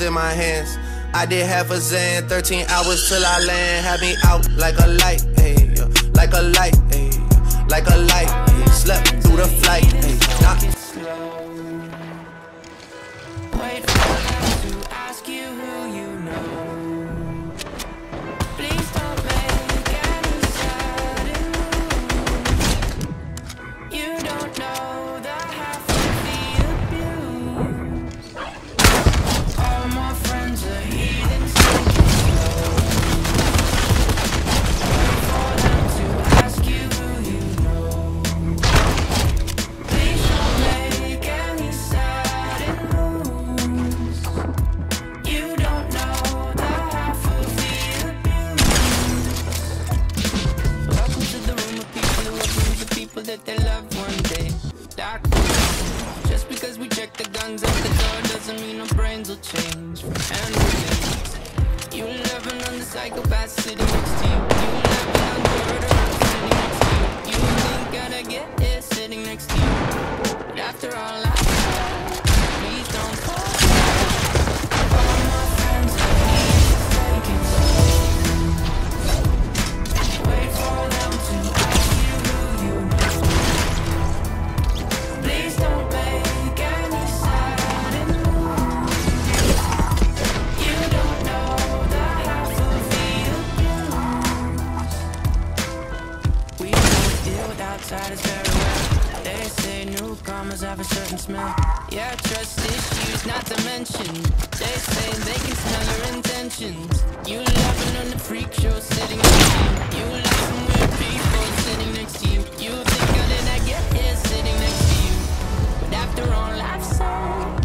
in my hands. I did half a Zan, 13 hours till I land. Had me out like a light, ayy, like a light, ayy, like a light, ayy. Slept through the flight, ayy, Wait for them to ask you who you know. Please don't make any sudden moves. You don't know the half of the abuse. All my friends are heathens, take it slow. Wait for them to ask you who you know. Please don't make any sudden moves. You don't know the half of the abuse. Welcome to the room of people who abuse the people that they love one day. Just because we check the guns at the door doesn't mean our brains will change from hand to hand. You living on the psychopath sitting next to you. You living on the murderer sitting next to you. You think I'd get it sitting next to you. But after all I said, please don't fall. All my friends are here, take it slow. Wait for them to ask you who you know. Please don't make any sudden moves. You don't know the half of the abuse. We don't deal with outsiders very well. They say newcomers have a certain smell. Yeah, trust issues not to mention. They say they can smell your intentions. You laughing on the freak show sitting next to you. You laughing with people sitting next to you. You think how did I get here sitting next to you? But after all I've said,